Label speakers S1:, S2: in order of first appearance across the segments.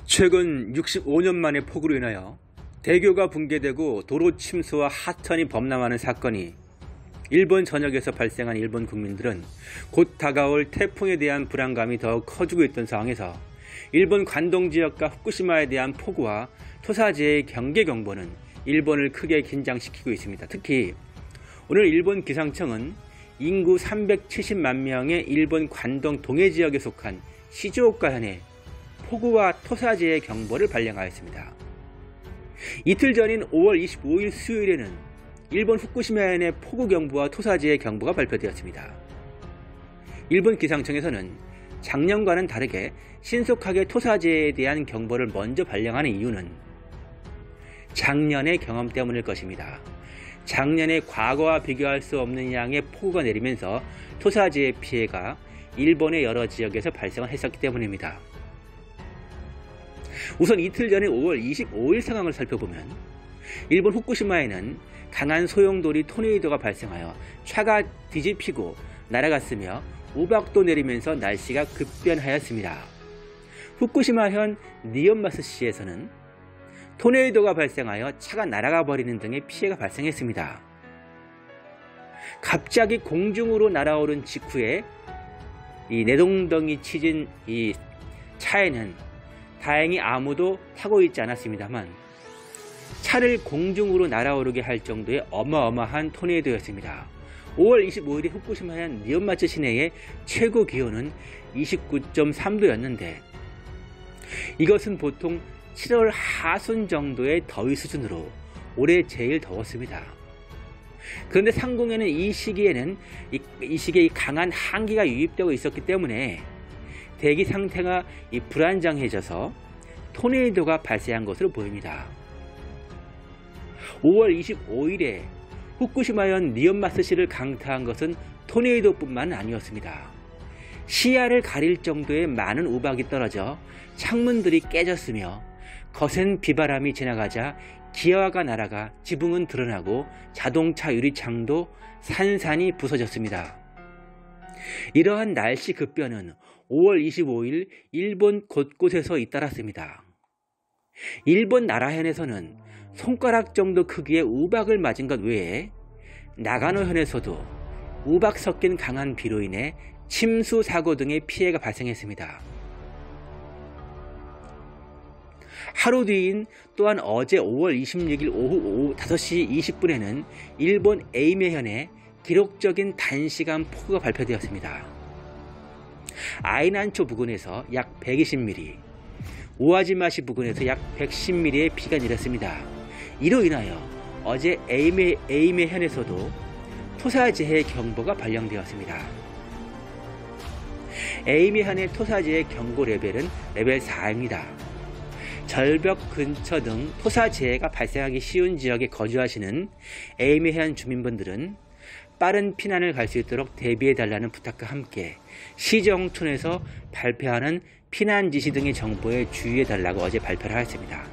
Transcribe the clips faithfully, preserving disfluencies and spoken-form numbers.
S1: 최근 육십오 년 만에 폭우로 인하여 대교가 붕괴되고 도로 침수와 하천이 범람하는 사건이 일본 전역에서 발생한 일본 국민들은 곧 다가올 태풍에 대한 불안감이 더욱 커지고 있던 상황에서 일본 관동 지역과 후쿠시마에 대한 폭우와 토사재해의 경계경보는 일본을 크게 긴장시키고 있습니다. 특히 오늘 일본 기상청은 인구 삼백칠십만 명의 일본 관동 동해 지역에 속한 시즈오카현에 폭우와 토사재해 경보를 발령하였습니다. 이틀 전인 오월 이십오일 수요일에는 일본 후쿠시마현의 폭우 경보와 토사재해 경보가 발표되었습니다. 일본 기상청에서는 작년과는 다르게 신속하게 토사재해에 대한 경보를 먼저 발령하는 이유는 작년의 경험 때문일 것입니다. 작년의 과거와 비교할 수 없는 양의 폭우가 내리면서 토사재해 피해가 일본의 여러 지역에서 발생을 했었기 때문입니다. 우선 이틀 전에 오월 이십오일 상황을 살펴보면 일본 후쿠시마에는 강한 소용돌이 토네이도가 발생하여 차가 뒤집히고 날아갔으며 우박도 내리면서 날씨가 급변하였습니다. 후쿠시마현 니온마스시에서는 토네이도가 발생하여 차가 날아가 버리는 등의 피해가 발생했습니다. 갑자기 공중으로 날아오른 직후에 이 내동덩이 치진 이 차에는 다행히 아무도 타고 있지 않았습니다만 차를 공중으로 날아오르게 할 정도의 어마어마한 토네이도였습니다. 오월 이십오일에 후쿠시마현 니온마츠 시내의 최고 기온은 이십구 점 삼도였는데 이것은 보통 칠월 하순 정도의 더위 수준으로 올해 제일 더웠습니다. 그런데 상공에는 이 시기에는 이, 이 시기에 강한 한기가 유입되고 있었기 때문에 대기 상태가 이 불안정해져서 토네이도가 발생한 것으로 보입니다. 오월 이십오일에 후쿠시마현 니온마스시를 강타한 것은 토네이도뿐만 아니었습니다. 시야를 가릴 정도의 많은 우박이 떨어져 창문들이 깨졌으며 거센 비바람이 지나가자 기아가 날아가 지붕은 드러나고 자동차 유리창도 산산이 부서졌습니다. 이러한 날씨 급변은 오월 이십오일 일본 곳곳에서 잇따랐습니다. 일본 나라현에서는 손가락 정도 크기의 우박을 맞은 것 외에 나가노현에서도 우박 섞인 강한 비로 인해 침수 사고 등의 피해가 발생했습니다. 하루 뒤인 또한 어제 오월 이십육일 오후 다섯시 이십분에는 일본 에이메현에 기록적인 단시간 폭우가 발표되었습니다. 아이난초 부근에서 약 백이십 밀리미터, 오하지마시 부근에서 약 백십 밀리미터의 비가 내렸습니다. 이로 인하여 어제 에이메, 에이메현에서도 토사재해 경보가 발령되었습니다. 에이메현의 토사재해 경고 레벨은 레벨 사입니다. 절벽 근처 등 토사재해가 발생하기 쉬운 지역에 거주하시는 에이메현 주민분들은 빠른 피난을 갈 수 있도록 대비해달라는 부탁과 함께 시정촌에서 발표하는 피난지시 등의 정보에 주의해달라고 어제 발표를 하였습니다.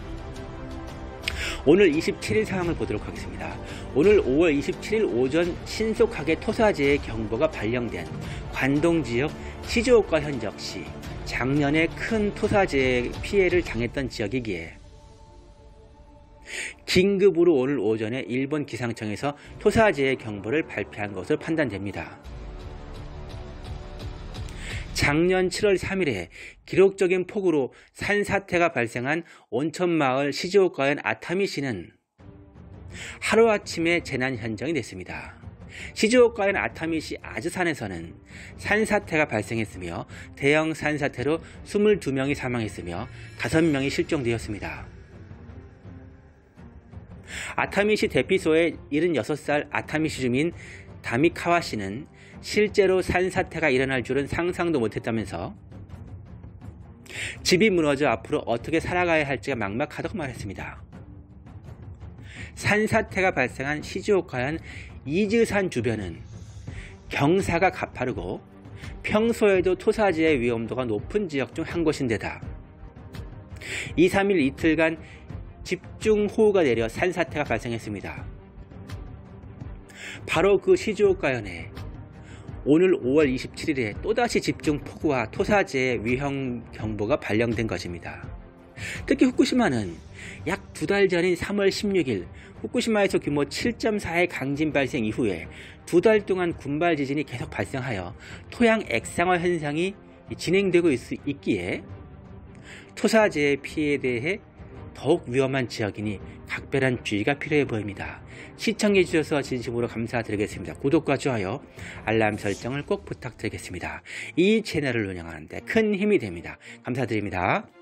S1: 오늘 이십칠일 상황을 보도록 하겠습니다. 오늘 오월 이십칠일 오전 신속하게 토사재해 경보가 발령된 관동지역 시즈오카현 역시 작년에 큰 토사재해 피해를 당했던 지역이기에 긴급으로 오늘 오전에 일본 기상청에서 토사재해 경보를 발표한 것으로 판단됩니다. 작년 칠월 삼일에 기록적인 폭우로 산사태가 발생한 온천마을 시즈오카현 아타미시는 하루아침에 재난 현장이 됐습니다. 시즈오카현 아타미시 아즈산에서는 산사태가 발생했으며 대형 산사태로 이십이 명이 사망했으며 다섯 명이 실종되었습니다. 아타미시 대피소의 일흔여섯 살 아타미시 주민 다미카와 씨는 실제로 산사태가 일어날 줄은 상상도 못했다면서 집이 무너져 앞으로 어떻게 살아가야 할지가 막막하다고 말했습니다. 산사태가 발생한 시즈오카현 이즈산 주변은 경사가 가파르고 평소에도 토사재해 위험도가 높은 지역 중 한 곳인데다 이, 삼일 이틀간 집중호우가 내려 산사태가 발생했습니다. 바로 그 시즈오카현에 오늘 오월 이십칠일에 또다시 집중 폭우와 토사재해 위험 경보가 발령된 것입니다. 특히 후쿠시마는 약 두 달 전인 삼월 십육일 후쿠시마에서 규모 칠 점 사의 강진 발생 이후에 두 달 동안 군발 지진이 계속 발생하여 토양 액상화 현상이 진행되고 있, 있기에 토사재해 피해에 대해 더욱 위험한 지역이니 각별한 주의가 필요해 보입니다. 시청해 주셔서 진심으로 감사드리겠습니다. 구독과 좋아요, 알람 설정을 꼭 부탁드리겠습니다. 이 채널을 운영하는 데 큰 힘이 됩니다. 감사드립니다.